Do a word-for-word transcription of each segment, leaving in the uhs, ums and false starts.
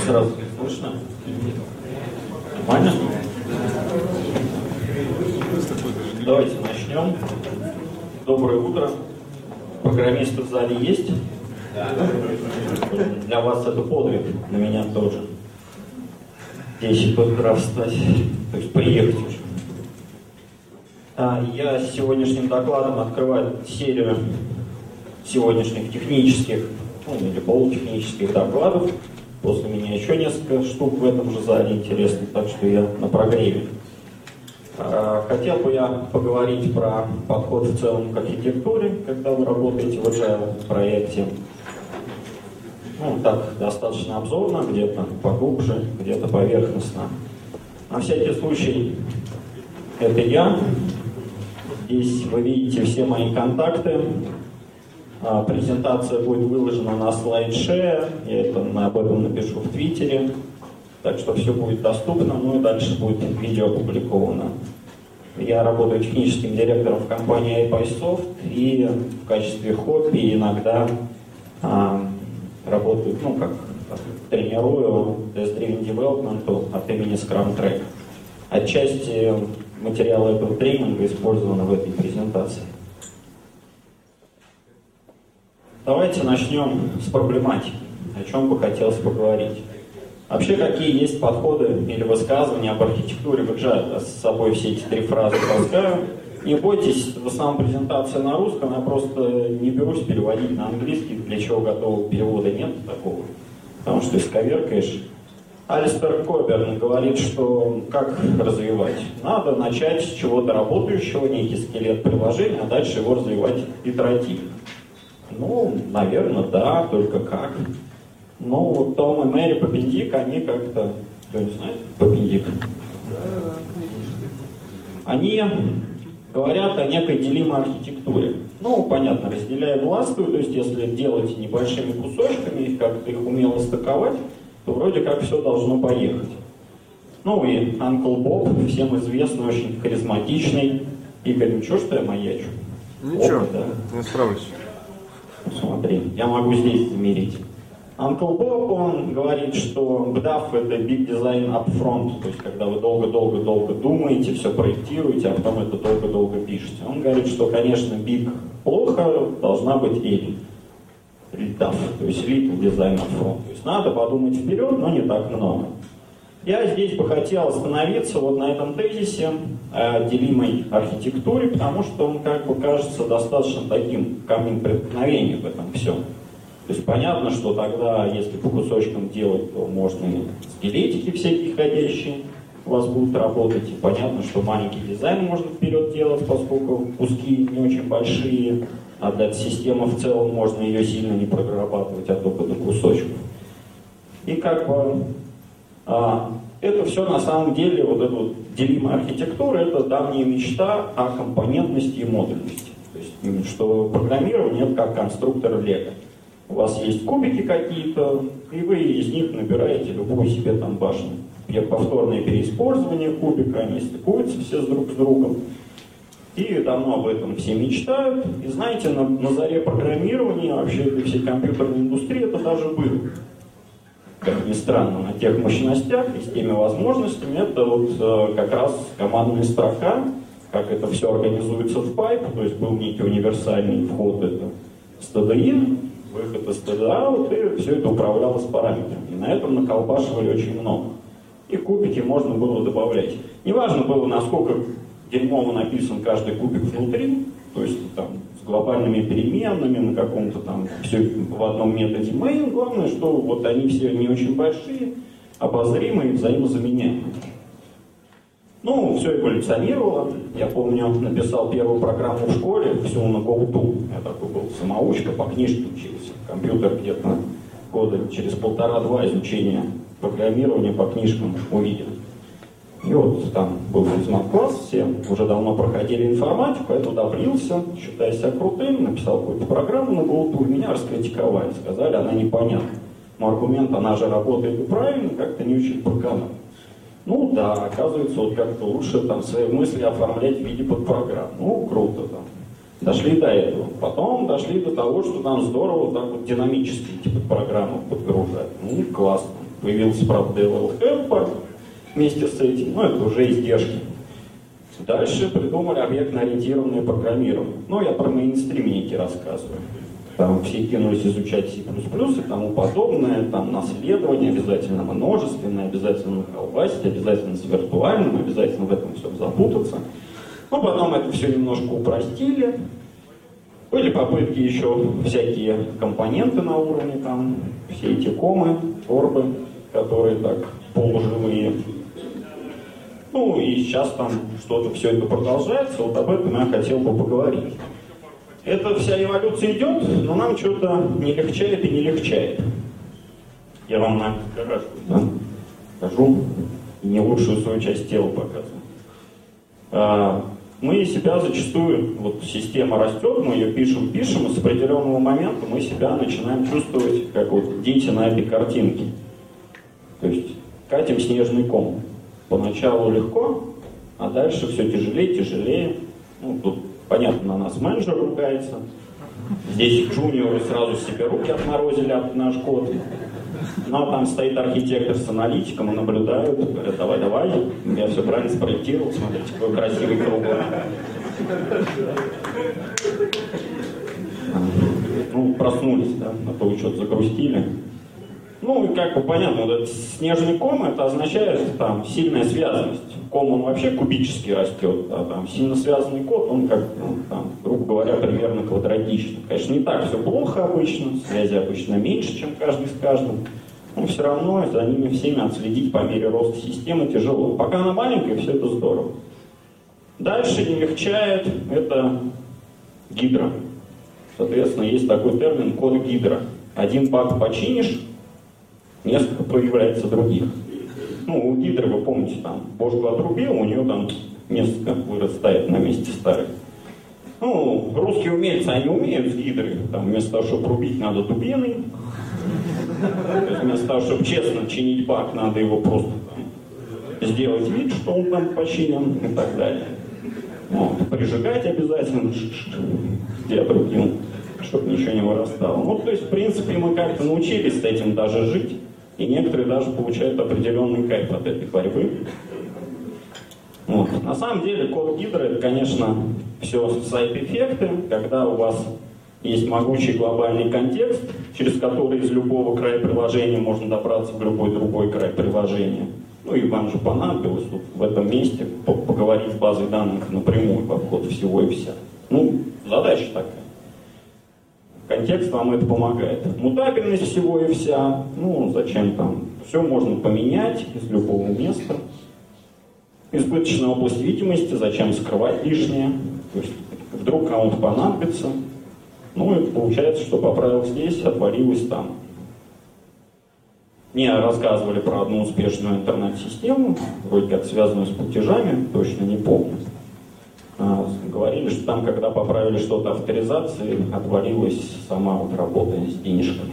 сразу слышно? Нормально? Давайте начнем. Доброе утро. Программисты в зале есть? Для вас это подвиг, на меня тоже. десять утра встать, то есть приехать уже. А, я с сегодняшним докладом открываю серию сегодняшних технических, ну, или полутехнических докладов. После меня еще несколько штук в этом же зале интересных, так что я на прогреве. А, хотел бы я поговорить про подход в целом к архитектуре, когда вы работаете в Agile проекте. Ну, так, достаточно обзорно, где-то поглубже, где-то поверхностно. На всякий случай, это я. Здесь вы видите все мои контакты. А, презентация будет выложена на слайдшере. Я это, об этом напишу в Твиттере. Так что все будет доступно, ну и дальше будет видео опубликовано. Я работаю техническим директором в компании iPySoft и в качестве хобби иногда а, работаю, ну как, тренирую Test-Driven Development от имени Scrum Track. Отчасти материалы этого тренинга использованы в этой презентации. Давайте начнем с проблематики, о чем бы хотелось поговорить. Вообще, какие есть подходы или высказывания об архитектуре в Agile? Я с собой все эти три фразы таскаю. Не бойтесь, в основном презентация на русском, я просто не берусь переводить на английский, для чего готового перевода нет такого, потому что исковеркаешь. Алистер Коберн говорит, что как развивать? Надо начать с чего-то работающего, некий скелет приложения, а дальше его развивать итеративно. Ну, наверное, да, только как? Ну, вот Том и Мэри Поппендик, они как-то... Кто не знает? Поппендик. Они говорят о некой делимой архитектуре. Ну, понятно, разделяя властвую, то есть если делать небольшими кусочками, их как-то их умело стыковать, то вроде как все должно поехать. Ну и Uncle Bob, всем известный, очень харизматичный. Игорь, ничего, что я маячу? Ничего, Опа, да. не справлюсь. Смотри, я могу здесь замерить. Uncle Bob, он говорит, что би ди эй эф это Big Design Upfront, то есть когда вы долго-долго-долго думаете, все проектируете, а потом это долго-долго пишете. Он говорит, что, конечно, Big плохо, должна быть L, эл ди эй эф, то есть Little Design Upfront. То есть надо подумать вперед, но не так много. Я здесь бы хотел остановиться вот на этом тезисе о делимой архитектуре, потому что он как бы кажется достаточно таким камнем преткновения в этом всем. То есть понятно, что тогда, если по кусочкам делать, то можно и скелетики всякие ходящие у вас будут работать. И понятно, что маленький дизайн можно вперед делать, поскольку куски не очень большие, а для системы в целом можно ее сильно не прорабатывать, а только до кусочков. И как бы а, это все на самом деле, вот эта вот делимая архитектура, это давняя мечта о компонентности и модульности. То есть, что программирование это как конструктор Лего. У вас есть кубики какие-то, и вы из них набираете любую себе там башню. Повторное переиспользование кубика, они стыкуются все друг с другом. И давно об этом все мечтают. И знаете, на, на заре программирования, вообще этой всей компьютерной индустрии, это даже было. Как ни странно, на тех мощностях и с теми возможностями, это вот э, как раз командная строка, как это все организуется в пайп, то есть был некий универсальный вход, это std-in, выход из std-out, и все это управлялось параметрами. И на этом наколбашивали очень много. И кубики можно было добавлять. Неважно было, насколько дерьмово написан каждый кубик внутри, то есть там с глобальными переменными, на каком-то там все в одном методе main. Главное, что вот они все не очень большие, обозримые, взаимозаменяемые. Ну, все эволюционировало. Я помню, написал первую программу в школе, всю на GoTo. Я такой был самоучка, по книжке учился. Компьютер где-то года через полтора-два изучения программирования по книжкам увидел. И вот там был физмат-класс, все уже давно проходили информатику, я туда влился, считая себя крутым, написал какую-то программу на GoTo, меня раскритиковали, сказали, она непонятна. Но аргумент, она же работает правильно, как-то не очень проканал. Ну да, оказывается, вот как-то лучше там свои мысли оформлять в виде подпрограмм. Ну, круто там. Дошли до этого. Потом дошли до того, что нам здорово так вот динамически эти подпрограммы подгружать. Ну, классно. Появился, правда, эл эл Helper вместе с этим, но это уже издержки. Дальше придумали объектно-ориентированное программирование. Ну, я про мейнстримники рассказываю. Там все кинулись изучать си плюс плюс и тому подобное, там наследование, обязательно множественное, обязательно колбасить, обязательно с виртуальным, обязательно в этом всем запутаться. Но потом это все немножко упростили. Были попытки еще всякие компоненты на уровне, там, все эти комы, орбы, которые так полуживые. Ну и сейчас там что-то все это продолжается, вот об этом я хотел бы поговорить. Эта вся эволюция идет, но нам что-то не легчает и не легчает. Я вам на гараж, да, покажу, и не лучшую свою часть тела показываю. А, мы себя зачастую, вот система растет, мы ее пишем, пишем, и с определенного момента мы себя начинаем чувствовать, как вот дети на этой картинке. То есть катим снежный ком. Поначалу легко, а дальше все тяжелее, тяжелее. Ну, тут, понятно, на нас менеджер ругается. Здесь джуниоры сразу себе руки отморозили об наш код. Но там стоит архитектор с аналитиком и наблюдают. Говорят, давай, давай, я все правильно спроектировал, смотрите, какой красивый круглый. Ну, проснулись, да, а то вы что-то загрустили. Ну, и как бы понятно, вот этот снежный ком, это означает там сильная связанность. Ком, он вообще кубически растет, а там сильно связанный код, он как, ну, там, грубо говоря, примерно квадратичный. Конечно, не так все плохо обычно, связи обычно меньше, чем каждый с каждым, но все равно за ними всеми отследить по мере роста системы тяжело. Пока она маленькая, все это здорово. Дальше не легчает, это гидра. Соответственно, есть такой термин код гидра. Один баг починишь, несколько появляется других. Ну, у гидры, вы помните, там, бошку отрубил, у нее там несколько вырастает на месте старых. Ну, русские умельцы, они умеют с гидрой. Там, вместо того, чтобы рубить, надо дубиной. То есть, вместо того, чтобы честно чинить баг, надо его просто там, сделать вид, что он там починен и так далее. Вот, прижигать обязательно, где отрубил, чтобы ничего не вырастало. Ну, то есть, в принципе, мы как-то научились с этим даже жить. И некоторые даже получают определенный кайф от этой борьбы. Вот. На самом деле код гидры это, конечно, все сайд-эффекты, когда у вас есть могучий глобальный контекст, через который из любого края приложения можно добраться в любой другой край приложения. Ну и вам же понадобилось тут в этом месте поговорить с базой данных напрямую по входу всего и вся. Ну, задача такая. Контекст вам это помогает. Мутабельность всего и вся. Ну, зачем там? Все можно поменять из любого места. Избыточная область видимости. Зачем скрывать лишнее? То есть, вдруг кому-то понадобится. Ну, и получается, что поправил здесь, отвалилось там. Мне рассказывали про одну успешную интернет-систему, вроде как связанную с платежами, точно не помню. Говорили, что там, когда поправили что-то авторизации, отвалилась сама вот работа с денежками.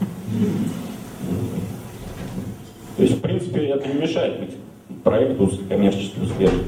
То есть, в принципе, это не мешает быть проекту коммерчески успешным.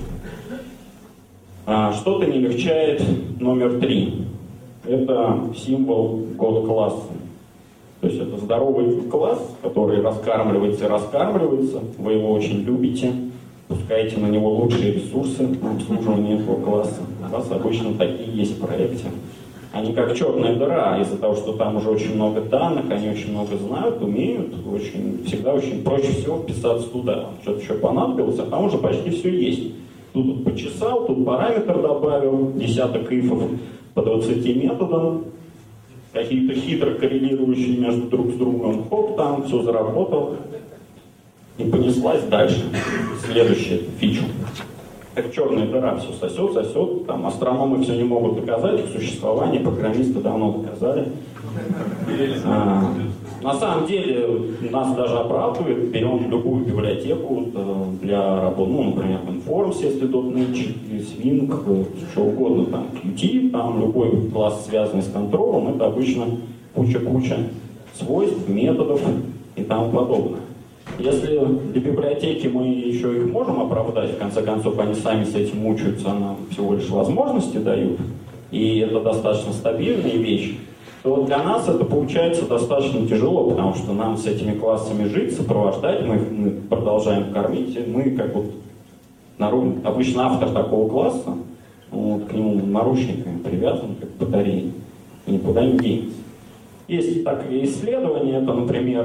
А что-то не легчает номер три. Это символ код-класса. То есть это здоровый класс, который раскармливается и раскармливается. Вы его очень любите. Пускаете на него лучшие ресурсы на обслуживание этого класса. У вас обычно такие есть в проекте. Они как черная дыра, из-за того, что там уже очень много данных, они очень много знают, умеют, очень, всегда очень проще всего вписаться туда. Что-то еще понадобилось, а там уже почти все есть. Тут вот почесал, тут параметр добавил, десяток ифов по двадцати методам, какие-то хитро коррелирующие между друг с другом. Хоп, там все заработало. И понеслась дальше. Следующая фичу. Как черная дыра, все сосет, сосет. Там астрономы все не могут доказать их существование, программисты давно доказали. А, на самом деле нас даже оправдывает. Берем любую библиотеку для работы, ну, например, Informs, если .NET, Swing, что угодно, там, Qt, там любой класс, связанный с контролем, это обычно куча-куча свойств, методов и тому подобное. Если для библиотеки мы еще их можем оправдать, в конце концов они сами с этим мучаются, нам всего лишь возможности дают, и это достаточно стабильная вещь, то для нас это получается достаточно тяжело, потому что нам с этими классами жить, сопровождать, мы, мы продолжаем кормить, и мы как вот народ, обычно автор такого класса, вот, к нему наручниками привязан, как к батарее, и никуда не денется. Есть такие исследования, это, например,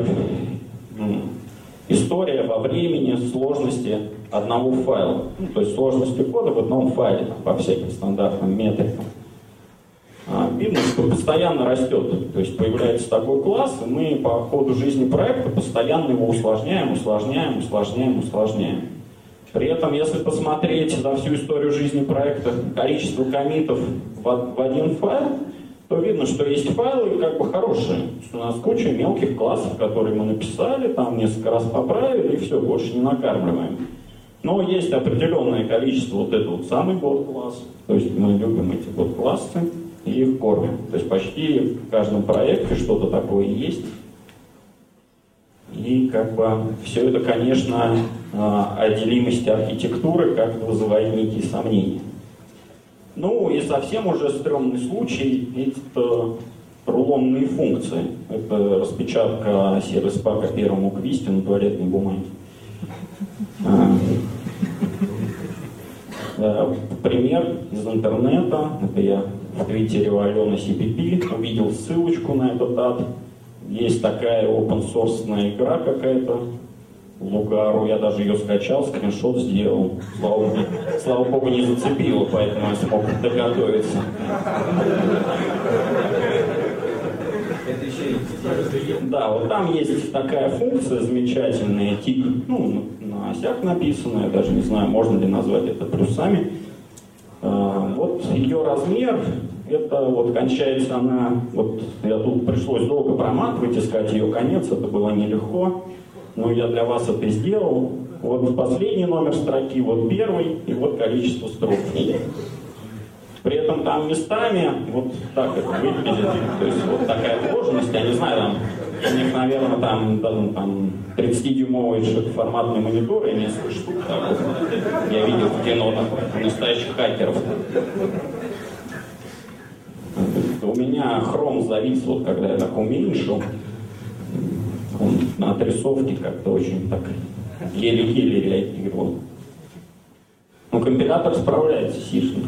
история во времени сложности одного файла, ну, то есть сложности кода в одном файле, там, по всяким стандартным метрикам. Видно, что постоянно растет, то есть появляется такой класс, и мы по ходу жизни проекта постоянно его усложняем, усложняем, усложняем, усложняем. При этом, если посмотреть за всю историю жизни проекта количество коммитов в, в один файл, то видно, что есть файлы как бы хорошие. У нас куча мелких классов, которые мы написали, там несколько раз поправили, и все, больше не накармливаем. Но есть определенное количество, вот это вот самый бот-класс, то есть мы любим эти бот-классы, и их кормим. То есть почти в каждом проекте что-то такое есть. И как бы все это, конечно, о делимости архитектуры как-то вызывает некие сомнения. Ну и совсем уже стрёмный случай — это рулонные функции. Это распечатка сервис-пака первому квисте на туалетной бумаге. Пример из интернета. Это я в твиттере у Алены си пи пи увидел ссылочку на этот ад. Есть такая open-source игра какая-то, Лугару, я даже ее скачал, скриншот сделал. Слава, слава богу, не зацепило, поэтому я смог доготовиться. Да, вот там есть такая функция замечательная, тип, ну, на осях написанная, я даже не знаю, можно ли назвать это плюсами. Вот ее размер, это вот кончается она, вот я тут пришлось долго проматывать, искать ее конец, это было нелегко, но я для вас это сделал. Вот последний номер строки, вот первый, и вот количество строк. При этом там местами вот так это выглядит, то есть вот такая сложность, я не знаю, там, у них, наверное, там, там, там тридцатидюймовые широкоформатные мониторы, несколько штук, так вот, я видел в кино там, настоящих хакеров. У меня хром завис, вот когда я так уменьшил, он на отрисовке как-то очень так еле-еле реагировал. Но компилятор справляется, сишник.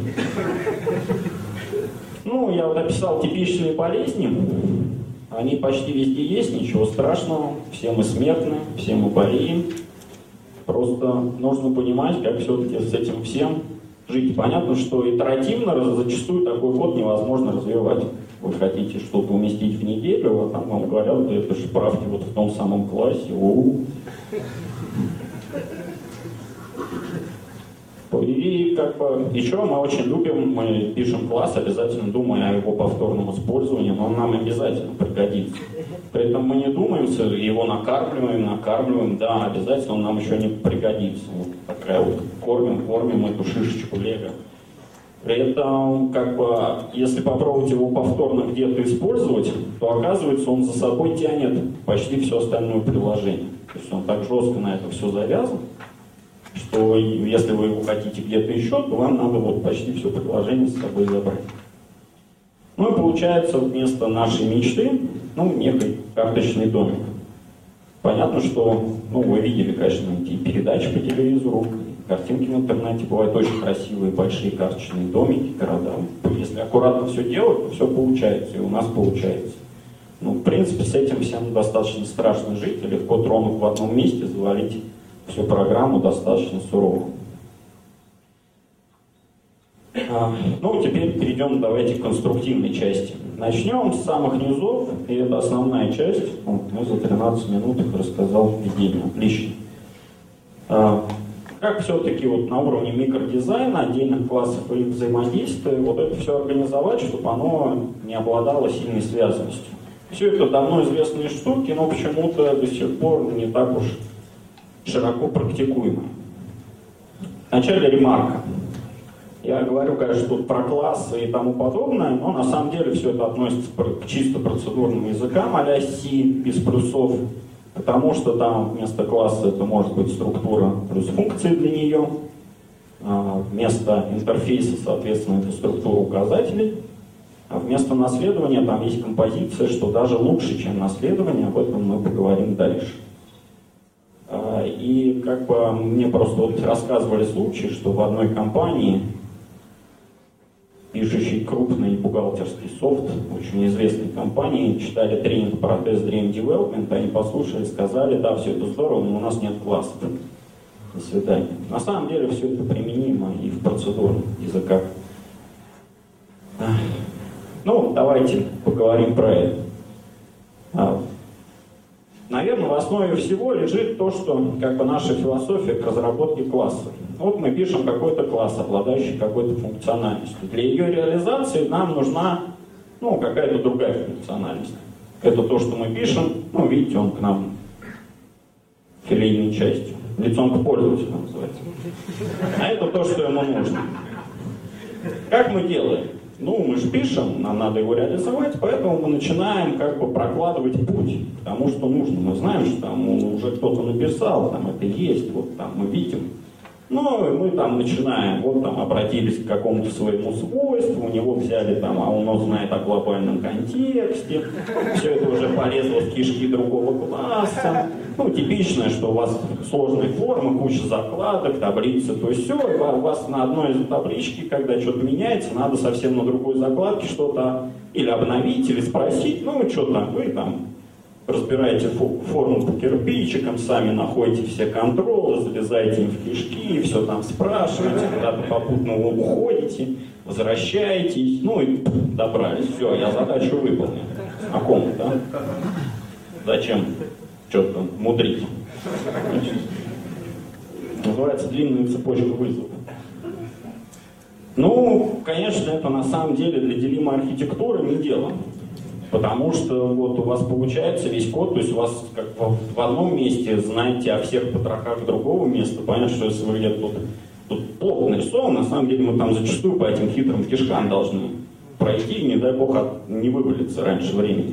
Ну, я вот описал типичные болезни. Они почти везде есть, ничего страшного. Все мы смертны, все мы болеем. Просто нужно понимать, как все-таки с этим всем жить. Понятно, что итеративно зачастую такой код невозможно развивать. Вы хотите что-то уместить в неделю, а там вам говорят, да это же правки вот в том самом классе. У-у-у. И как бы еще мы очень любим, мы пишем класс, обязательно думая о его повторном использовании, но он нам обязательно пригодится. При этом мы не думаем, его накармливаем, накармливаем, да, обязательно он нам еще не пригодится. Вот такая вот кормим, кормим эту шишечку лего. При этом, как бы, если попробовать его повторно где-то использовать, то оказывается он за собой тянет почти все остальное приложение. То есть он так жестко на это все завязан, что если вы его хотите где-то еще, то вам надо вот почти все приложение с собой забрать. Ну и получается вместо нашей мечты, ну, некий карточный домик. Понятно, что, ну, вы видели, конечно, эти передачи по телевизору, картинки в интернете бывают очень красивые, большие карточные домики, города. Если аккуратно все делать, то все получается, и у нас получается. Ну, в принципе, с этим всем достаточно страшно жить, и легко тронув в одном месте, завалить всю программу достаточно сурово. А, ну, теперь перейдем, давайте, к конструктивной части. Начнем с самых низов, и это основная часть. Вот, я за тринадцать минут их рассказал введение. Отлично. А, как все-таки вот на уровне микродизайна, отдельных классов и их взаимодействия, вот это все организовать, чтобы оно не обладало сильной связанностью. Все это давно известные штуки, но почему-то до сих пор не так уж широко практикуемые. Вначале ремарка. Я говорю, конечно, тут про классы и тому подобное, но на самом деле все это относится к чисто процедурным языкам а-ля C без плюсов, потому что там вместо класса это может быть структура плюс функции для нее, вместо интерфейса, соответственно, это структура указателей. А вместо наследования там есть композиция, что даже лучше, чем наследование, об этом мы поговорим дальше. И как бы мне просто вот рассказывали случаи, что в одной компании, пишущей крупный бухгалтерский софт, очень известной компании, читали тренинг по Test Dream Development, они послушали, сказали, да, все это здорово, но у нас нет классов. До свидания. На самом деле все это применимо и в процедурных языках. Ну, давайте поговорим про это. Наверное, в основе всего лежит то, что как бы наша философия к разработке класса. Вот мы пишем какой-то класс, обладающий какой-то функциональностью. Для ее реализации нам нужна, ну, какая-то другая функциональность. Это то, что мы пишем, ну, видите, он к нам филейной частью. Лицом к пользователю называется. А это то, что ему нужно. Как мы делаем? Ну, мы же пишем, нам надо его реализовать, поэтому мы начинаем как бы прокладывать путь к тому, что нужно. Мы знаем, что там уже кто-то написал, там это есть, вот там мы видим. Ну, и мы там начинаем, вот там обратились к какому-то своему свойству, у него взяли там, а он знает о глобальном контексте, все это уже полезло в кишки другого класса. Ну, типичное, что у вас сложные формы, куча закладок, таблицы, то есть все, у вас на одной из таблички, когда что-то меняется, надо совсем на другой закладке что-то или обновить, или спросить, ну, что там, вы там разбираете форму по кирпичикам, сами находите все контролы, залезаете им в кишки, все там спрашиваете, куда-то попутно уходите, возвращаетесь, ну и добрались. Все, я задачу выполнил. Знакомо, да? Зачем что-то мудрить? Называется длинная цепочка вызовов. Ну, конечно, это на самом деле для делимой архитектуры не дело. Потому что вот у вас получается весь код, то есть у вас как в, в одном месте знаете о всех потрохах другого места. Понятно, что если вы где-то тут, тут плохо нарисован, на самом деле мы там зачастую по этим хитрым кишкам должны пройти, не дай бог от, не вывалиться раньше времени.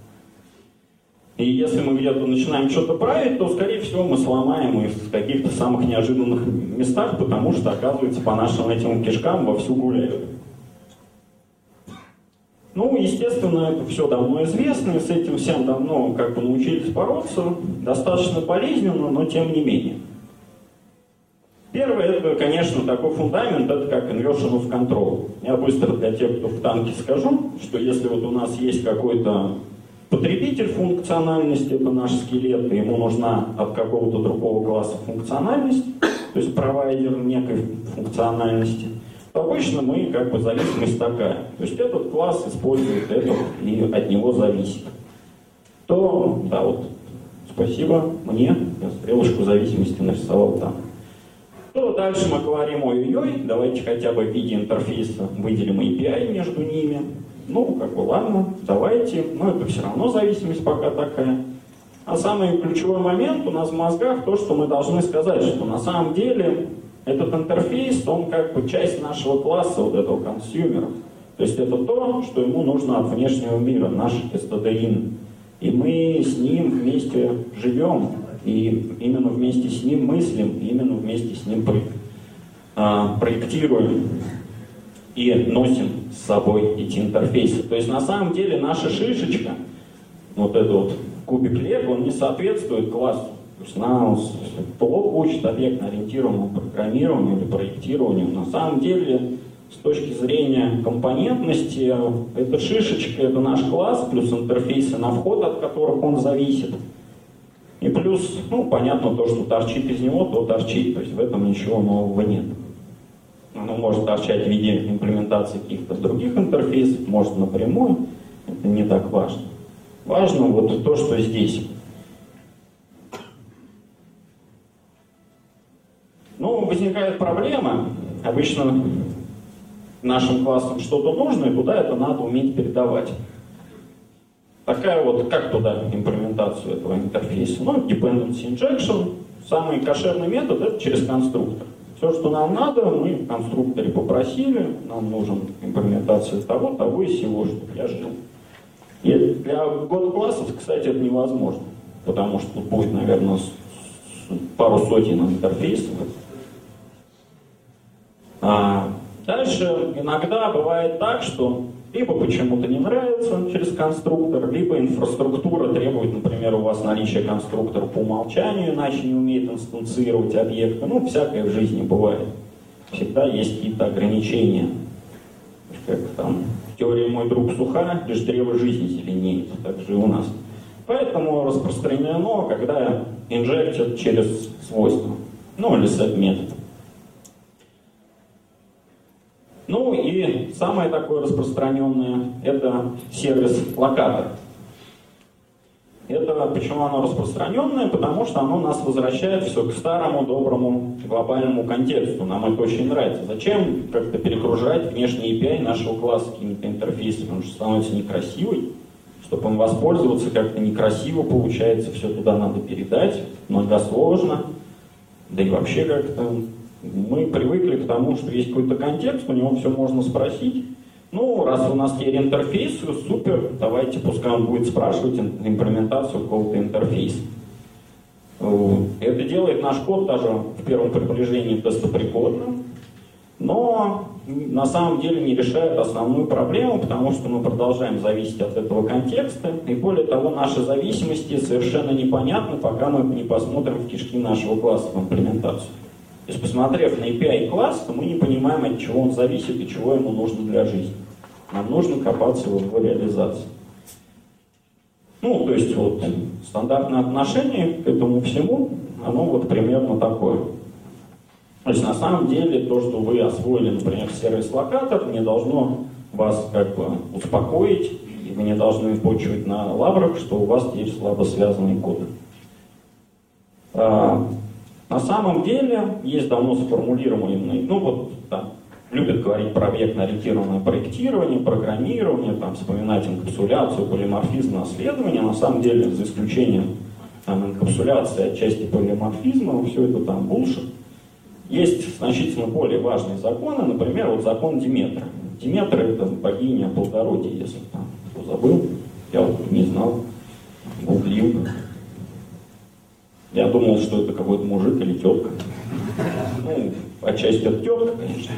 И если мы где-то начинаем что-то править, то, скорее всего, мы сломаем их в каких-то самых неожиданных местах, потому что, оказывается, по нашим этим кишкам вовсю гуляют. Ну, естественно, это все давно известно, и с этим всем давно как бы научились бороться, достаточно болезненно, но тем не менее. Первое, это, конечно, такой фундамент, это как inversion of control. Я быстро для тех, кто в танке, скажу, что если вот у нас есть какой-то потребитель функциональности, это наш скелет, и ему нужна от какого-то другого класса функциональность, то есть провайдер некой функциональности, то обычно мы, как бы, зависимость такая. То есть этот класс использует это и от него зависит. То, да, вот, спасибо мне, я стрелочку зависимости нарисовал там. То дальше мы говорим, ой-ой-ой, давайте хотя бы в виде интерфейса выделим эй пи ай между ними. Ну, как бы, ладно, давайте, но это все равно зависимость пока такая. А самый ключевой момент у нас в мозгах то, что мы должны сказать, что на самом деле этот интерфейс, он как бы часть нашего класса, вот этого консюмера. То есть это то, что ему нужно от внешнего мира, наш эс ти ди ин. И мы с ним вместе живем, и именно вместе с ним мыслим, и именно вместе с ним а, проектируем и носим с собой эти интерфейсы. То есть на самом деле наша шишечка, вот этот вот кубик лего, он не соответствует классу. То есть нас плохо учит объектно-ориентированному программированию или проектированию. На самом деле, с точки зрения компонентности, эта шишечка — это наш класс, плюс интерфейсы на вход, от которых он зависит. И плюс, ну, понятно, то, что торчит из него, то торчит. То есть в этом ничего нового нет. Оно может торчать в виде имплементации каких-то других интерфейсов, может напрямую. Это не так важно. Важно вот то, что здесь. Ну, возникает проблема. Обычно нашим классам что-то нужно, и туда это надо уметь передавать. Такая вот, как туда имплементацию этого интерфейса? Ну, dependency injection. Самый кошерный метод — это через конструктор. Все, что нам надо, мы в конструкторе попросили, нам нужен имплементация того, того и сего, чтобы я жил. И для год-классов, кстати, это невозможно, потому что тут будет, наверное, пару сотен интерфейсов. А дальше иногда бывает так, что либо почему-то не нравится через конструктор, либо инфраструктура требует, например, у вас наличия конструктора по умолчанию, иначе не умеет инстанцировать объекты. Ну, всякое в жизни бывает. Всегда есть какие-то ограничения. Как там в теории «Мой друг суха», лишь древо жизни зеленеет. Так же и у нас. Поэтому распространено, когда инжектят через свойства. Ну, или set-метод. Ну и самое такое распространенное – это сервис-локатор. Это почему оно распространенное? Потому что оно нас возвращает все к старому, доброму, глобальному контексту. Нам это очень нравится. Зачем как-то перегружать внешний эй пи ай нашего класса какими-то интерфейсами? Потому что становится некрасивый. Чтобы им воспользоваться, как-то некрасиво получается, все туда надо передать, многосложно. Да и вообще как-то мы привыкли к тому, что есть какой-то контекст, у него все можно спросить. Ну, раз у нас есть интерфейс, супер, давайте, пускай он будет спрашивать имплементацию какого-то интерфейса. Это делает наш код даже в первом приближении тестопригодным, но на самом деле не решает основную проблему, потому что мы продолжаем зависеть от этого контекста, и более того, наши зависимости совершенно непонятны, пока мы не посмотрим в кишки нашего класса в имплементацию. То есть, посмотрев на эй пи ай класс, то мы не понимаем, от чего он зависит и чего ему нужно для жизни. Нам нужно копаться в его реализации. Ну, то есть, вот, стандартное отношение к этому всему, оно вот примерно такое. То есть, на самом деле, то, что вы освоили, например, сервис-локатор, не должно вас как бы успокоить, и вы не должны почивать на лаврах, что у вас есть слабо связанный код. На самом деле есть давно сформулированный, ну вот там любят говорить про объектно-ориентированное проектирование, программирование, там, вспоминать инкапсуляцию, полиморфизм, наследование. На самом деле, за исключением там, инкапсуляции отчасти полиморфизма, все это там булшит. Есть значительно более важные законы, например, вот закон Диметра. Диметра — это богиня плодородия, если там кто забыл, я вот не знал, гуглил. Я думал, что это какой-то мужик или тетка. Ну, отчасти это тетка, конечно.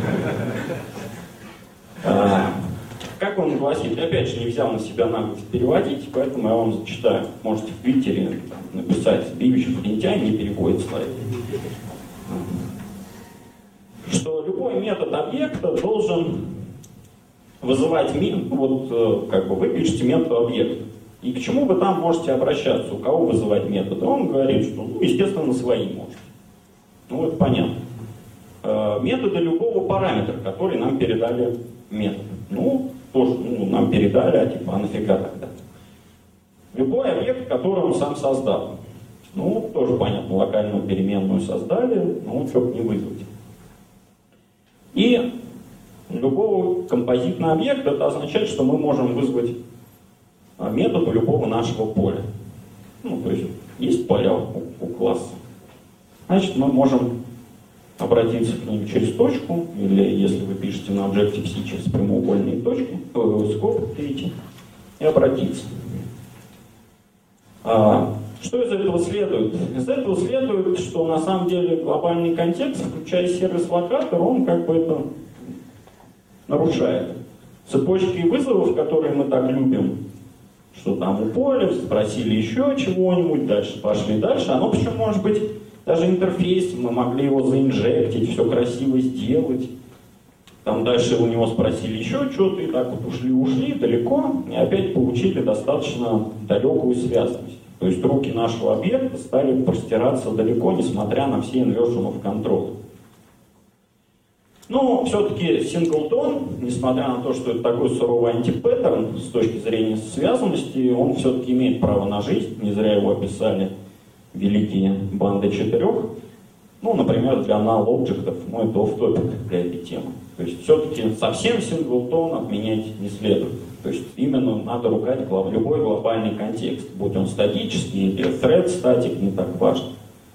А, как он гласит, опять же, не взял на себя наглость переводить, поэтому я вам зачитаю. Можете в Твиттере написать «Бивичев лентяй не переводит слайды». Что любой метод объекта должен вызывать метод, вот как бы вы пишете метод объекта. И к чему вы там можете обращаться, у кого вызывать методы? Он говорит, что, ну, естественно, свои можете. Ну, это понятно. Э, методы любого параметра, который нам передали метод. Ну, тоже, ну, нам передали, а типа, а нафига тогда? Любой объект, который он сам создал. Ну, тоже понятно, локальную переменную создали, ну, что бы не вызвать. И любого композитного объекта, это означает, что мы можем вызвать методу любого нашего поля. Ну, то есть, есть поля у, у класса. Значит, мы можем обратиться к ним через точку, или если вы пишете на Objective-C через прямоугольные точки, то скобку перейти и обратиться. А, что из этого следует? Из этого следует, что на самом деле глобальный контекст, включая сервис-локатор, он как бы это нарушает. Цепочки вызовов, которые мы так любим, что там у поля, спросили еще чего-нибудь, дальше пошли дальше. Оно причем может быть даже интерфейс, мы могли его заинжектить, все красиво сделать. Там дальше у него спросили еще что-то, и так вот ушли-ушли далеко, и опять получили достаточно далекую связанность. То есть руки нашего объекта стали простираться далеко, несмотря на все inversion of control. Но все-таки синглтон, несмотря на то, что это такой суровый антипаттерн с точки зрения связанности, он все-таки имеет право на жизнь, не зря его описали великие банды четырех. Ну, например, для null объектов, ну, это off-topic для этой темы. То есть все-таки совсем синглтон отменять не следует. То есть именно надо ругать любой глобальный контекст, будь он статический или thread статик, не так важно.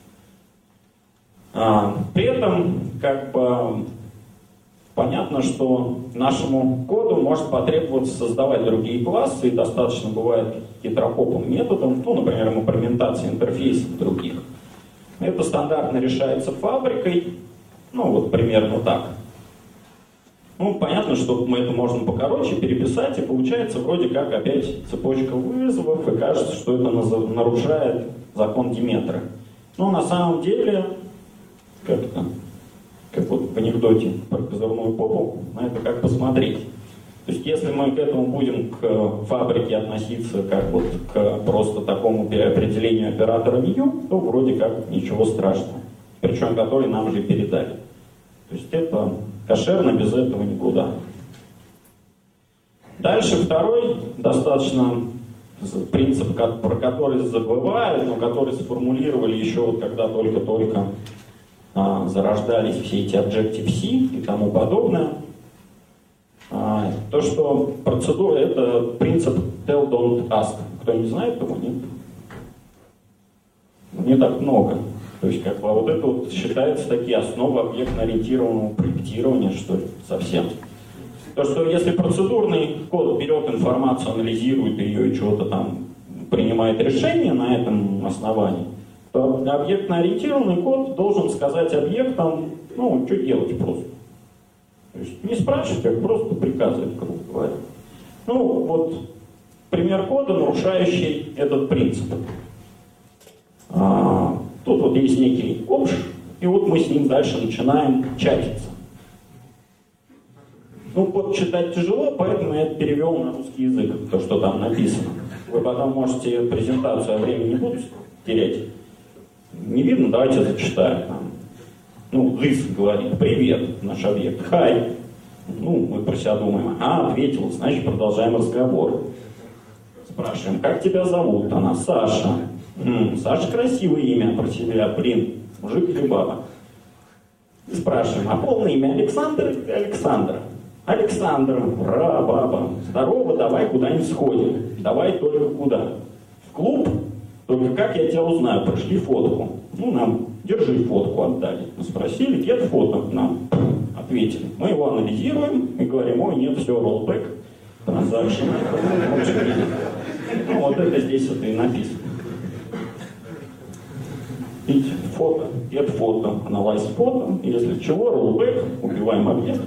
А, при этом, как бы, понятно, что нашему коду может потребоваться создавать другие классы, и достаточно бывает гетеропопом методом, ну, например, имплементации интерфейсов других. Это стандартно решается фабрикой, ну, вот примерно так. Ну, понятно, что мы это можно покороче переписать, и получается вроде как опять цепочка вызовов, и кажется, что это нарушает закон Диметра. Но на самом деле, как-то, как вот в анекдоте про козырную попу, на это как посмотреть. То есть если мы к этому будем к фабрике относиться как вот к просто такому определению оператора нью, то вроде как ничего страшного. Причем который нам же передали. То есть это кошерно, без этого никуда. Дальше второй, достаточно принцип, про который забывают, но который сформулировали еще вот когда только-только а, зарождались все эти Objective-C и тому подобное. А, то, что процедура — это принцип tell, don't ask. Кто не знает, того нет. Не так много. То есть, как бы, а вот это вот считается такие основы объектно-ориентированного проектирования, что ли, совсем. То, что если процедурный код берет информацию, анализирует ее и чего-то там принимает решение на этом основании, то объектно-ориентированный код должен сказать объектам, ну, что делать просто. То есть не спрашивать, а просто приказывать, грубо говоря. Ну, вот пример кода, нарушающий этот принцип. А, тут вот есть некий общ, и вот мы с ним дальше начинаем чатиться. Ну, код читать тяжело, поэтому я это перевел на русский язык, то, что там написано. Вы потом можете презентацию, а времени не буду терять. Не видно, давайте зачитаю. Ну, this говорит, привет, наш объект, hi. Ну, мы про себя думаем, а, ответил, значит, продолжаем разговор. Спрашиваем, как тебя зовут? Она, Саша. М-м, Саша красивое имя про себя, блин, мужик или баба. Спрашиваем, а полное имя Александр или Александра? Александра, ура, баба, здорово, давай куда-нибудь сходим. Давай только куда? В клуб? Только как я тебя узнаю? Пришли фотку. Ну, нам, держи фотку, отдали. Мы спросили, где фото? Нам ответили. Мы его анализируем и говорим, ой, нет, все, rollback, транзакшн. Ну, вот это здесь это и написано. Видите, фото, get фото, analyze фото, если чего, rollback, убиваем объект.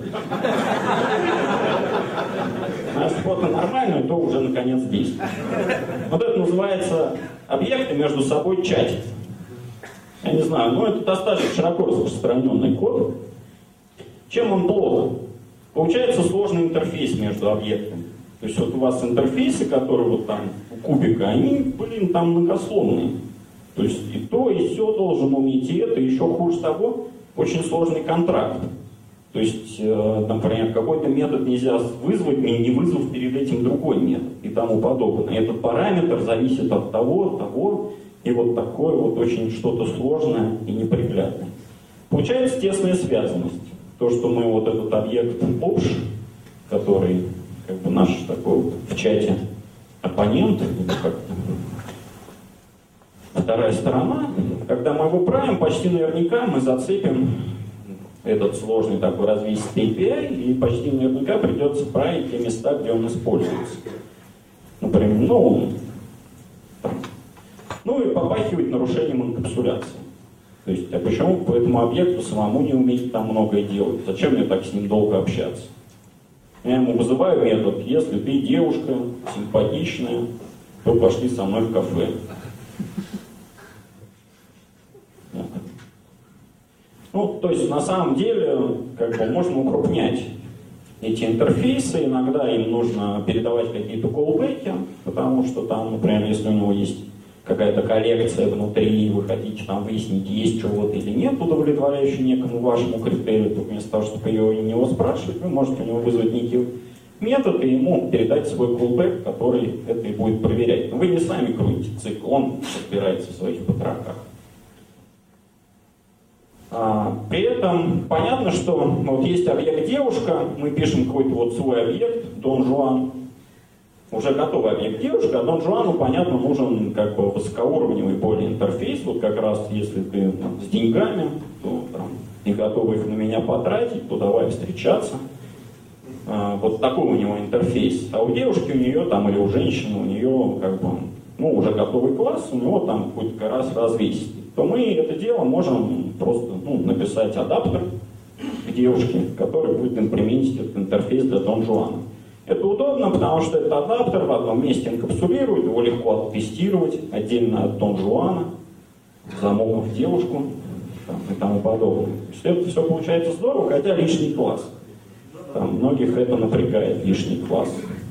А если фото нормальное, то уже наконец действует. Вот это называется объекты между собой чатить. Я не знаю, но это достаточно широко распространенный код. Чем он плох? Получается сложный интерфейс между объектами. То есть вот у вас интерфейсы, которые вот там у кубика, они, блин, там многословные. То есть и то, и все должен уметь, и это, еще хуже того, очень сложный контракт. То есть, э, например, какой-то метод нельзя вызвать, не вызвав перед этим другой метод и тому подобное. Этот параметр зависит от того, того, и вот такое вот очень что-то сложное и неприглядное. Получается тесная связанность. То, что мы вот этот объект общ, который как бы наш такой вот в чате оппонент, или как-то вторая сторона, когда мы его правим, почти наверняка мы зацепим этот сложный такой развесистый эй пи ай, и почти наверняка придется править те места, где он используется. Например, ну, ну и попахивать нарушением инкапсуляции. То есть, а почему по этому объекту самому не уметь там многое делать? Зачем мне так с ним долго общаться? Я ему вызываю метод, если ты девушка, симпатичная, то пошли со мной в кафе. Ну, то есть, на самом деле, как бы можно укрупнять эти интерфейсы, иногда им нужно передавать какие-то колбеки, потому что там, например, если у него есть какая-то коллекция внутри, вы хотите там выяснить, есть чего-то или нет, удовлетворяющий некому вашему критерию, то вместо того, чтобы ее у него спрашивать, вы можете у него вызвать некий метод и ему передать свой callback, который это и будет проверять. Но вы не сами крутите цикл, он разбирается в своих потрохах. А, при этом понятно, что вот есть объект девушка, мы пишем какой-то вот свой объект, Дон Жуан, уже готовый объект девушка, а Дон Жуану, понятно, нужен как бы высокоуровневый более интерфейс, вот как раз если ты там, с деньгами, то там, не готовы их на меня потратить, то давай встречаться. А, вот такой у него интерфейс. А у девушки, у нее там, или у женщины, у нее как бы, ну, уже готовый класс, у него там какой-то как раз развесить. То мы это дело можем просто ну, написать адаптер, к девушке, который будет имплементить этот интерфейс для Дон Жуана. Это удобно, потому что этот адаптер в одном месте инкапсулирует, его легко оттестировать отдельно от Дон Жуана, замоком в девушку там, и тому подобное. То есть это все получается здорово, хотя лишний класс. Там многих это напрягает, лишний класс.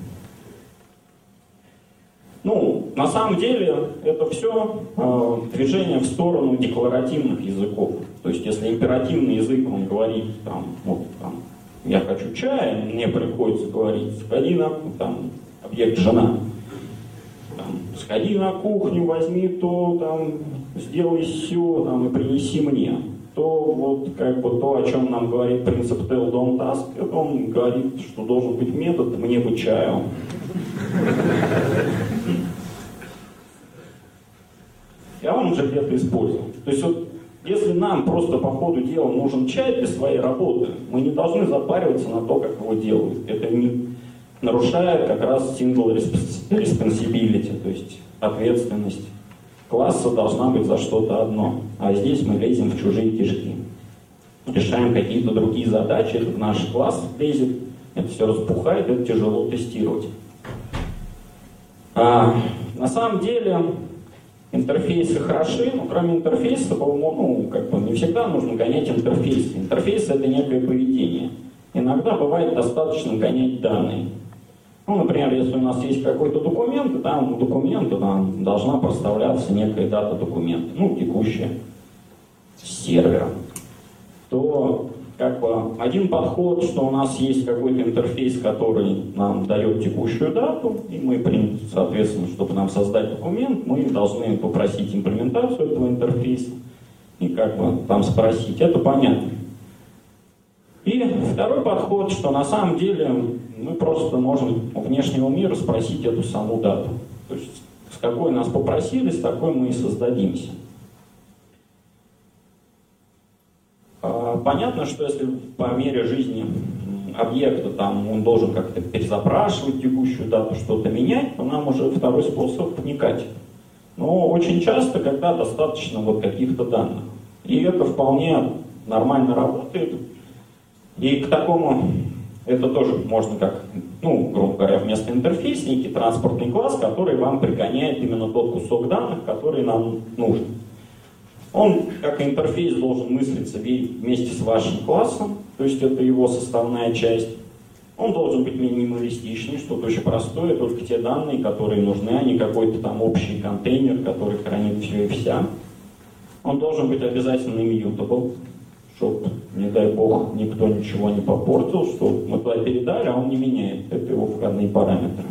Ну, на самом деле, это все э, движение в сторону декларативных языков. То есть, если императивный язык, он говорит, там, вот, там, я хочу чая, мне приходится говорить, сходи на, там, объект жена, там, сходи на кухню, возьми то, там, сделай все, там, и принеси мне. То, вот, как бы, то, о чем нам говорит принцип tell, don't ask, это он говорит, что должен быть метод, мне бы чаю. А он уже где-то использовал. То есть вот, если нам просто по ходу дела нужен чай для своей работы, мы не должны запариваться на то, как его делают. Это не нарушает как раз single responsibility, то есть ответственность класса должна быть за что-то одно. А здесь мы лезем в чужие кишки. Решаем какие-то другие задачи, это в наш класс лезет, это все распухает, это тяжело тестировать. А, на самом деле интерфейсы хороши, но кроме интерфейса, ну, как бы не всегда нужно гонять интерфейсы. Интерфейс — это некое поведение. Иногда бывает достаточно гонять данные. Ну, например, если у нас есть какой-то документ, и там у документа там должна проставляться некая дата документа, ну, текущая, с сервера, то как бы один подход, что у нас есть какой-то интерфейс, который нам дает текущую дату, и мы, соответственно, чтобы нам создать документ, мы должны попросить имплементацию этого интерфейса и как бы там спросить. Это понятно. И второй подход, что на самом деле мы просто можем у внешнего мира спросить эту саму дату. То есть с какой нас попросили, с такой мы и создадимся. Понятно, что если по мере жизни объекта там, он должен как-то перезапрашивать текущую дату, что-то менять, то нам уже второй способ вникать. Но очень часто, когда достаточно вот каких-то данных. И это вполне нормально работает. И к такому это тоже можно как, ну, грубо говоря, вместо интерфейса некий транспортный класс, который вам пригоняет именно тот кусок данных, который нам нужен. Он, как интерфейс, должен мыслиться вместе с вашим классом, то есть это его составная часть. Он должен быть минималистичный, что-то очень простое, только те данные, которые нужны, а не какой-то там общий контейнер, который хранит все и вся. Он должен быть обязательно immutable, чтобы, не дай бог, никто ничего не попортил, что мы туда передали, а он не меняет. Это его входные параметры.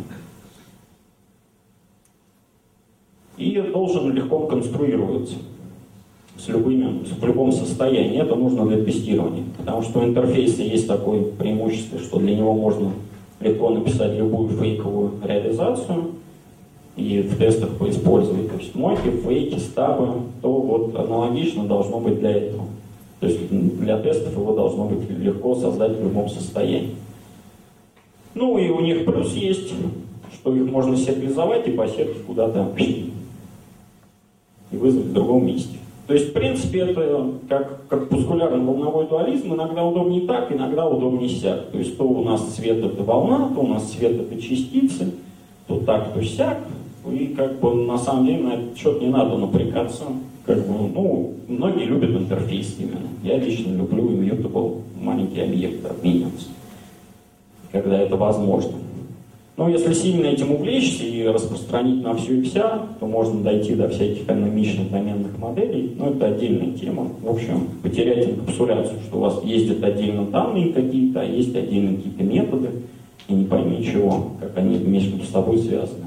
И должен легко конструироваться. С любыми, в любом состоянии. Это нужно для тестирования. Потому что у интерфейса есть такое преимущество, что для него можно легко написать любую фейковую реализацию и в тестах поиспользовать. То есть мойки, фейки, стабы, то вот аналогично должно быть для этого. То есть для тестов его должно быть легко создать в любом состоянии. Ну и у них плюс есть, что их можно сериализовать и по сетке куда-то и вызвать в другом месте. То есть, в принципе, это как корпускулярный волновой дуализм, иногда удобнее так, иногда удобнее сяк. То есть, то у нас цвет — это волна, то у нас цвет — это частицы, то так, то сяк. И как бы на самом деле на этот счет не надо напрягаться. Как бы, ну, многие любят интерфейс именно. Я лично люблю immutable маленькие объекты обмениваться, когда это возможно. Но если сильно этим увлечься и распространить на все и вся, то можно дойти до всяких аномичных доменных моделей. Но это отдельная тема. В общем, потерять инкапсуляцию, что у вас ездят отдельно данные какие-то, а есть отдельно какие-то методы, и не пойми чего, как они между собой связаны.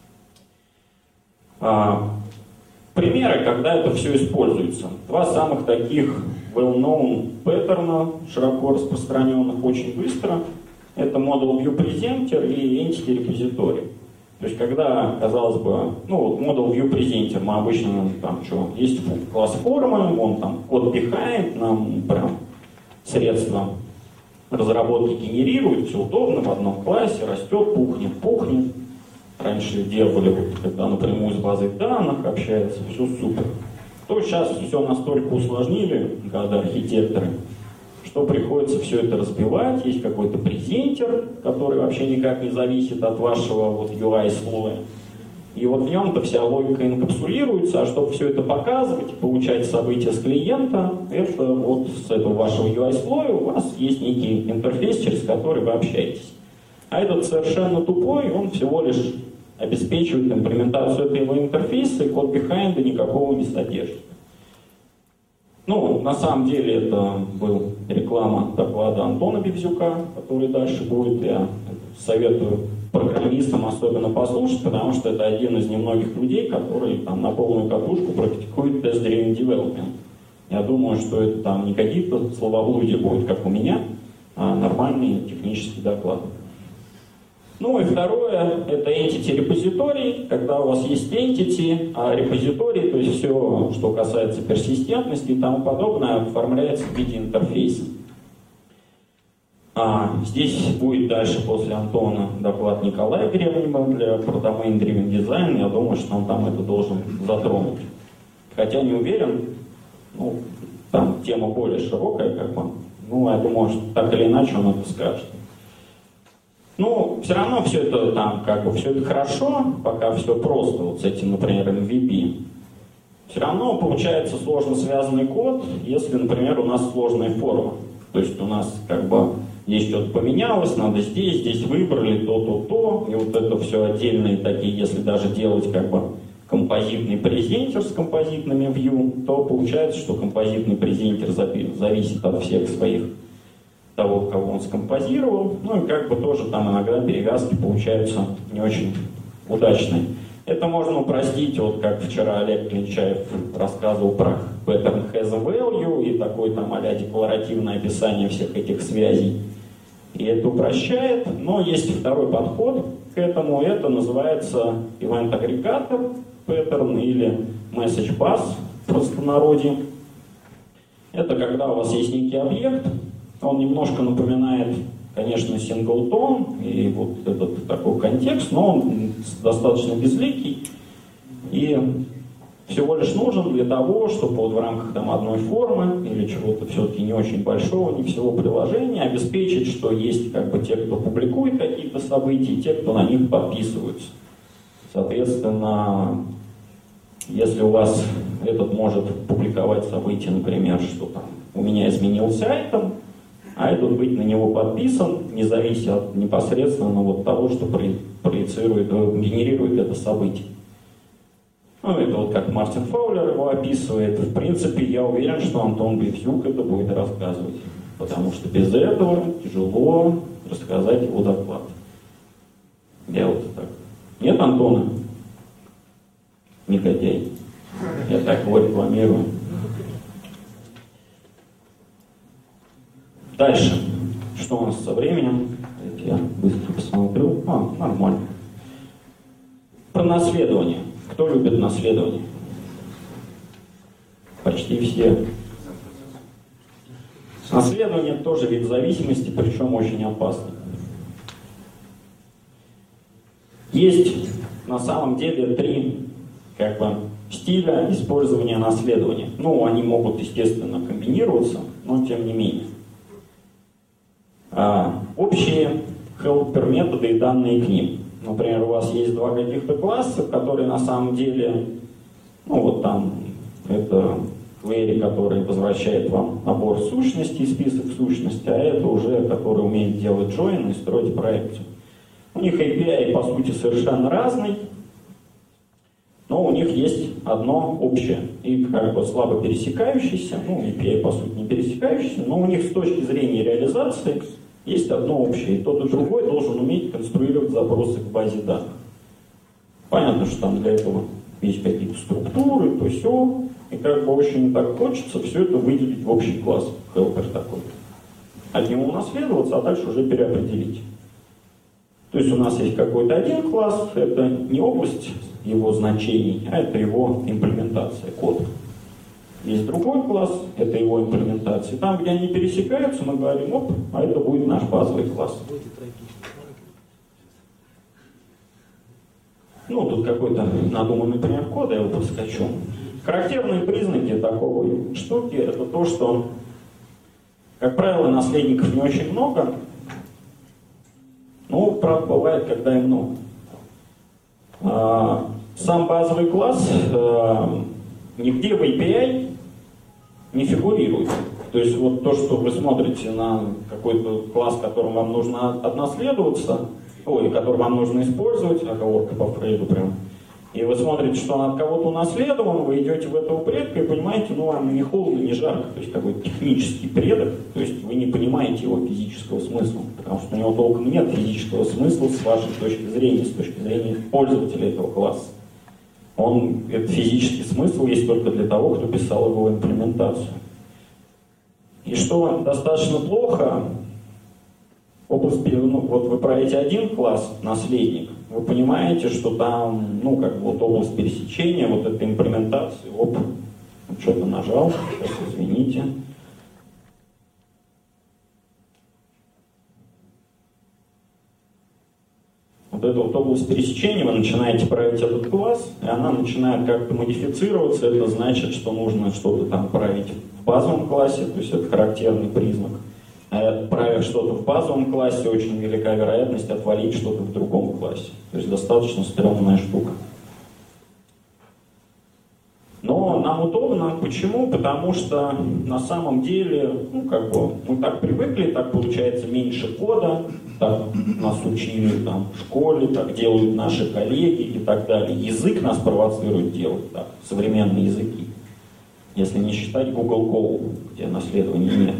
А, примеры, когда это все используется. Два самых таких well-known паттерна, широко распространенных очень быстро. Это Model View Presenter и Entity Repository. То есть, когда, казалось бы, ну вот Model View Presenter, мы обычно там что, есть класс формы, он там код behind, нам прям средства разработки генерирует, все удобно, в одном классе, растет, пухнет, пухнет. Раньше делали, вот, когда напрямую с базой данных общается, все супер. То сейчас все настолько усложнили, когда архитекторы, что приходится все это разбивать, есть какой-то презентер, который вообще никак не зависит от вашего вот ю ай-слоя. И вот в нем-то вся логика инкапсулируется, а чтобы все это показывать, получать события с клиента, это вот с этого вашего ю ай-слоя у вас есть некий интерфейс, через который вы общаетесь. А этот совершенно тупой, он всего лишь обеспечивает имплементацию этого интерфейса, и код behind никакого не содержит. Ну, на самом деле это был реклама доклада Антона Бевзюка, который дальше будет. Я советую программистам особенно послушать, потому что это один из немногих людей, который там на полную катушку практикует test-driven development. Я думаю, что это там не какие-то словоблудия будут, как у меня, а нормальные технические доклады. Ну и второе, это entity репозиторий, когда у вас есть entity, а репозиторий, то есть все, что касается персистентности и тому подобное, оформляется в виде интерфейса. А, здесь будет дальше после Антона доклад Николая Гребнева для про Domain Driven Design. Я думаю, что он там это должен затронуть. Хотя не уверен, ну, там тема более широкая, как бы. Ну, я думаю, что так или иначе он это скажет. Ну, все равно все это там, как бы, все это хорошо, пока все просто, вот с этим, например, эм ви пи. Все равно получается сложно связанный код, если, например, у нас сложная форма. То есть у нас, как бы, здесь что-то поменялось, надо здесь, здесь выбрали то, то, то, и вот это все отдельные такие, если даже делать, как бы, композитный презентер с композитными view, то получается, что композитный презентер зависит от всех своих того, кого он скомпозировал, ну и как бы тоже там иногда перевязки получаются не очень удачные. Это можно упростить, вот как вчера Олег Клинчаев рассказывал про pattern has a value и такое там а-ля декларативное описание всех этих связей. И это упрощает, но есть второй подход к этому, это называется event aggregator pattern или message bus в простонародье. Это когда у вас есть некий объект, он немножко напоминает, конечно, синглтон и вот этот такой контекст, но он достаточно безликий и всего лишь нужен для того, чтобы вот в рамках там одной формы или чего-то все-таки не очень большого, не всего приложения обеспечить, что есть как бы те, кто публикует какие-то события, и те, кто на них подписываются. Соответственно, если у вас этот может публиковать события, например, что там у меня изменился айтем, а этот быть на него подписан, не завися от непосредственно вот того, что проецирует, генерирует это событие. Ну, это вот как Мартин Фаулер его описывает. В принципе, я уверен, что Антон Бевзюк это будет рассказывать, потому что без этого тяжело рассказать его доклад. Я вот так. Нет Антона? Негодяй. Я так его рекламирую. Дальше. Что у нас со временем? Это я быстро посмотрю. А, нормально. Про наследование. Кто любит наследование? Почти все. Наследование тоже вид зависимости, причем очень опасный. Есть на самом деле три как бы стиля использования наследования. Ну, они могут, естественно, комбинироваться, но тем не менее. А, общие helper методы и данные к ним. Например, у вас есть два каких-то класса, которые на самом деле, ну вот там, это query, который возвращает вам набор сущностей, список сущностей, а это уже, который умеет делать join и строить проекцию. У них эй пи ай, по сути, совершенно разный, но у них есть одно общее и как бы слабо пересекающееся, ну, эй пи ай, по сути, не пересекающийся, но у них с точки зрения реализации есть одно общее, и тот и другой должен уметь конструировать запросы к базе данных. Понятно, что там для этого есть какие-то структуры, то все, и как бы очень так хочется все это выделить в общий класс, helper такой. От него унаследоваться, а дальше уже переопределить. То есть у нас есть какой-то один класс, это не область его значений, а это его имплементация, код. Есть другой класс, это его имплементация. Там, где они пересекаются, мы говорим, оп, а это будет наш базовый класс. Ну, тут какой-то надуманный пример кода, я его проскочу. Характерные признаки такой штуки, это то, что Как правило, наследников не очень много. Ну, правда, бывает, когда и много. Сам базовый класс нигде в эй пи ай не фигурирует. То есть вот то, что вы смотрите на какой-то класс, которым вам нужно отнаследоваться, ой, который вам нужно использовать, оговорка по Фрейду прям, и вы смотрите, что он от кого-то унаследован, вы идете в этого предка и понимаете, ну вам не холодно, не жарко, то есть какой-то технический предок, то есть вы не понимаете его физического смысла, потому что у него толком нет физического смысла с вашей точки зрения, с точки зрения пользователя этого класса. Он, этот физический смысл есть только для того, кто писал его имплементацию. И что достаточно плохо, область, ну, вот вы проверите один класс, наследник, вы понимаете, что там, ну, как бы вот область пересечения, вот этой имплементации, оп, что-то нажал, сейчас, извините. Вот эту вот область пересечения, вы начинаете править этот класс, и она начинает как-то модифицироваться, это значит, что нужно что-то там править в базовом классе, то есть это характерный признак. Правя что-то в базовом классе, очень велика вероятность отвалить что-то в другом классе. То есть достаточно стрёмная штука. Но нам удобно. Почему? Потому что на самом деле, ну, как бы, мы так привыкли, так получается меньше кода, так нас учили там, в школе, так делают наши коллеги и так далее. Язык нас провоцирует делать так, современные языки. Если не считать Google Go, где наследования нет.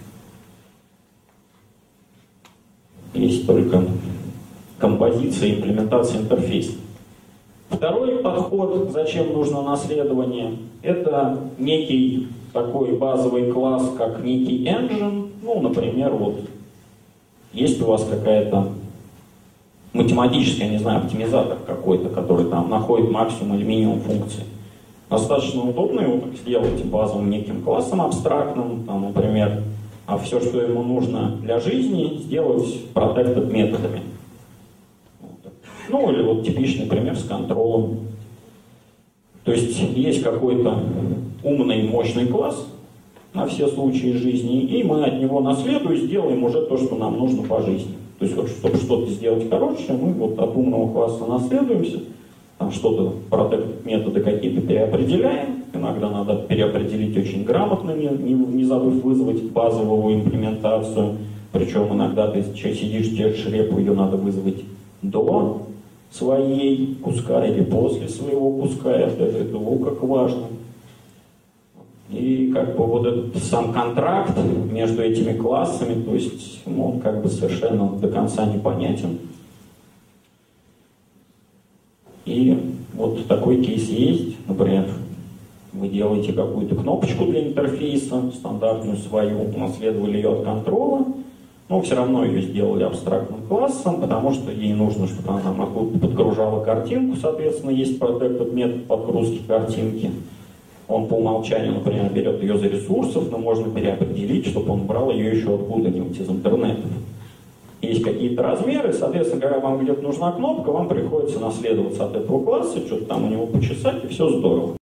Есть только композиция и имплементация интерфейса. Второй подход, зачем нужно наследование, это некий такой базовый класс, как некий engine. Ну, например, вот есть у вас какая-то математическая, я не знаю, оптимизатор какой-то, который там находит максимум или минимум функций. Достаточно удобно его так сделать базовым неким классом абстрактным, там, например, а все, что ему нужно для жизни, сделать protected методами. Ну, или вот типичный пример с контролем. То есть есть какой-то умный, мощный класс на все случаи жизни, и мы от него наследуем, сделаем уже то, что нам нужно по жизни. То есть вот, чтобы что-то сделать хорошее, мы вот от умного класса наследуемся, там что-то, protected методы какие-то переопределяем. Иногда надо переопределить очень грамотно, не, не, не забыв вызвать базовую имплементацию. Причем иногда ты сидишь, держишь репу, ее надо вызвать до своей куска или после своего куска. Это, это о, как важно. И как бы вот этот сам контракт между этими классами, то есть он как бы совершенно до конца непонятен. И вот такой кейс есть, например, вы делаете какую-то кнопочку для интерфейса, стандартную свою, унаследовали ее от контрола, но все равно ее сделали абстрактным классом, потому что ей нужно, чтобы она там откуда-то подгружала картинку, соответственно, есть protected метод подгрузки картинки. Он по умолчанию, например, берет ее за ресурсов, но можно переопределить, чтобы он брал ее еще откуда-нибудь из интернета. Есть какие-то размеры, соответственно, когда вам где-то нужна кнопка, вам приходится наследоваться от этого класса, что-то там у него почесать, и все здорово.